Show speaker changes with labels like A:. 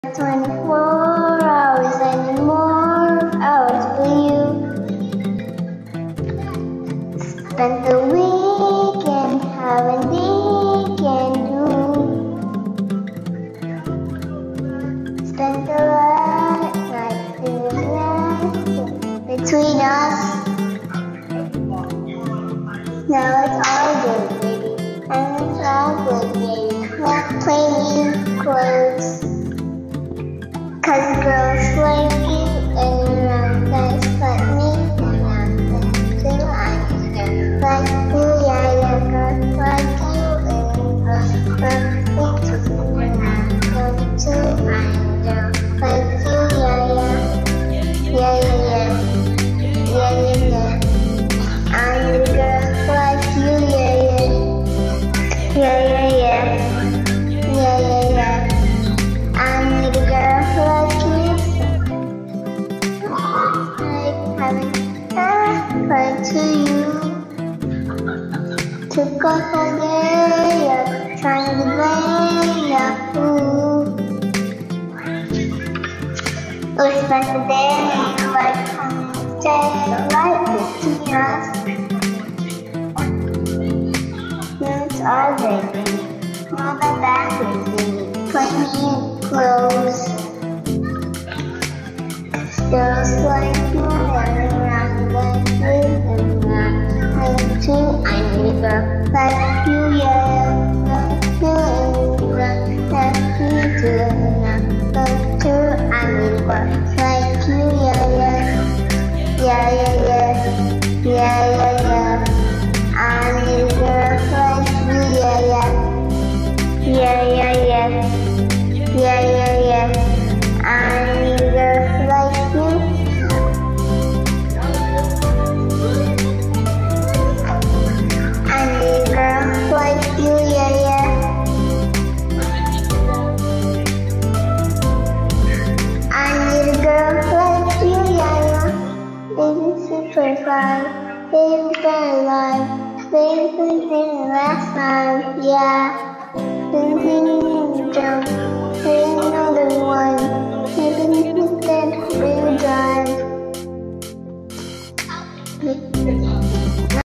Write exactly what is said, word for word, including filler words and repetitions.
A: twenty-four hours and more hours for you. Spend the weekend having weekend do. Spend the last night feeling between us. Now it's all good, baby, and it's all good, baby. Not playing clothes. Cause girls like you and around guys like me and around too. I'm girls like you, yeah, yeah, girls like you and girls like me too. And I'm girl too. I'm girls like you, yeah, yeah, yeah, yeah, yeah, yeah, yeah, yeah. I'm the girl like you, yeah, yeah, yeah, yeah, yeah, yeah, yeah, yeah. I'm the girl like you, like having a friend to you. Took a whole day of trying to blame the fool. We spent the day like coming day, right between us. Now it's all baby, not my back baby. Put me in clothes. Girls like you and around like you and around too. I need a girl like you, yeah, like you and like you too, and like too. I need a girl like you, yeah, yeah, yeah, yeah, yeah, yeah, yeah, yeah. I need a girl like you, yeah, yeah, yeah, yeah, yeah, yeah, yeah, yeah. I need a girl like you. I need a girl like you, yeah, yeah. I need a girl like you, yeah, yeah. Baby super fine, baby very alive, baby didn't last time, yeah.